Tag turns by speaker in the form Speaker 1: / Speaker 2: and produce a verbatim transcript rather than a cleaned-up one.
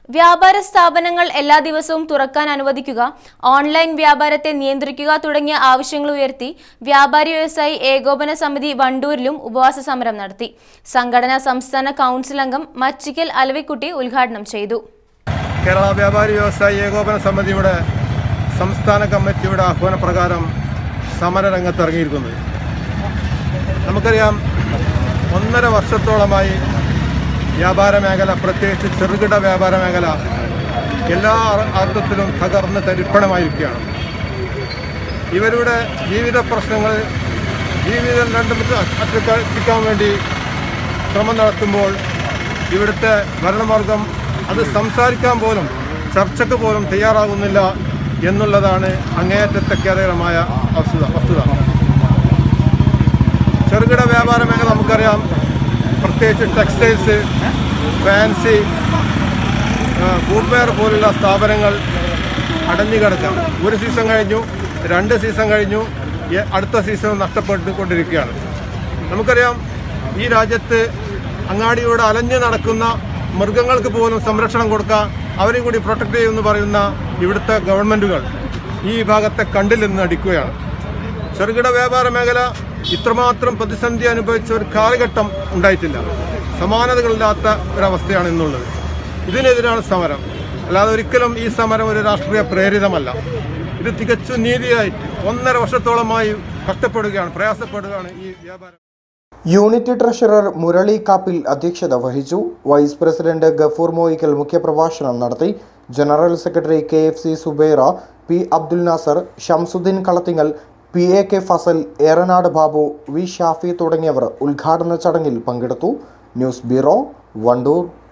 Speaker 1: വ്യാപാര സ്ഥാപനങ്ങൾ എല്ലാ ദിവസവും തുറക്കാൻ അനുവദിക്കുക, ഓൺലൈൻ വ്യാപാരത്തെ നിയന്ത്രിക്കുക തുടങ്ങിയ ആവശ്യങ്ങൾ ഉയർത്തി വ്യാപാരി വ്യവസായി ഏകോപന സമിതി വണ്ടൂരിലും ഉപവാസ സമരം നടത്തി. സംഘടനാ സംസ്ഥാന കൗൺസിൽ അംഗം മച്ചിക്കൽ അലവിക്കുട്ടി ഉദ്ഘാടനം ചെയ്തു.
Speaker 2: കേരള വ്യാപാരി വ്യവസായി ഏകോപന സമിതിയുടെ സംസ്ഥാന കമ്മിറ്റിയുടെ ആഹ്വാനപ്രകാരം സമരരംഗത്ത് ഇറങ്ങിയിരിക്കുന്നത്. നമുക്കറിയാം, ഒന്നര വർഷത്തോളമായി വ്യാപാര മേഖല, പ്രത്യേകിച്ച് ചെറുകിട വ്യാപാര മേഖല എല്ലാ അർത്ഥത്തിലും തകർന്ന് തരിപ്പണമായിരിക്കുകയാണ്. ഇവരുടെ ജീവിത പ്രശ്നങ്ങൾ ജീവിതം രണ്ടും അറ്റെത്തിക്കാൻ വേണ്ടി ശ്രമം നടത്തുമ്പോൾ ഇവിടുത്തെ ഭരണവർഗം അത് സംസാരിക്കാൻ പോലും, ചർച്ചയ്ക്ക് പോലും തയ്യാറാകുന്നില്ല എന്നുള്ളതാണ് അങ്ങേയറ്റത്തെ ഖേദകരമായ വസ്തുത വസ്തുത ചെറുകിട വ്യാപാര മേഖല നമുക്കറിയാം, പ്രത്യേകിച്ച് ടെക്സ്റ്റൈൽസ്, ഫാൻസി, ഫുട്വെയർ പോലുള്ള സ്ഥാപനങ്ങൾ അടഞ്ഞു കിടക്കാം. ഒരു സീസൺ കഴിഞ്ഞു, രണ്ട് സീസൺ കഴിഞ്ഞു, അടുത്ത സീസൺ നഷ്ടപ്പെട്ടുകൊണ്ടിരിക്കുകയാണ്. നമുക്കറിയാം, ഈ രാജ്യത്ത് അങ്ങാടിയോട് അലഞ്ഞു നടക്കുന്ന മൃഗങ്ങൾക്ക് പോലും സംരക്ഷണം കൊടുക്കാൻ, അവരെയും കൂടി പ്രൊട്ടക്ട് ചെയ്യുമെന്ന് പറയുന്ന ഇവിടുത്തെ ഗവൺമെൻറ്റുകൾ ഈ വിഭാഗത്തെ കണ്ടിൽ നിന്ന് അടിക്കുകയാണ്. ചെറുകിട വ്യാപാര മേഖല ഇത്രമാത്രം പ്രതിസന്ധി അനുഭവിച്ച ഒരു കാലഘട്ടം ഉണ്ടായിട്ടില്ല. സമാനതകളില്ലാത്ത ഒരവസ്ഥയാണ് ഇന്നുള്ളത്. ഇതിനെതിരാണ് സമരം. അല്ലാതെ ഒരിക്കലും ഈ സമരം ഒരു രാഷ്ട്രീയ പ്രേരിതമല്ല. ഇത് തികച്ചും നീതിയായിട്ട് ഒന്നര വർഷത്തോളമായി കഷ്ടപ്പെടുകയാണ്, പ്രയാസപ്പെടുകയാണ് ഈ വ്യാപാരം.
Speaker 3: യൂണിറ്റ് ട്രഷറർ മുരളി കാപ്പിൽ അധ്യക്ഷത വഹിച്ചു. വൈസ് പ്രസിഡന്റ് ഗഫൂർ മോയിക്കൽ മുഖ്യപ്രഭാഷണം നടത്തി. General secretary K F C Zubaira, P Abdul Nasar, Shamsudheen Kalathingal, P A K Fasal, Eranad Babu, V Shafi തുടങ്ങിയവർ ഉദ്ഘാടന ചടങ്ങിൽ പങ്കെടുത്തു. News bureau, Wandoor.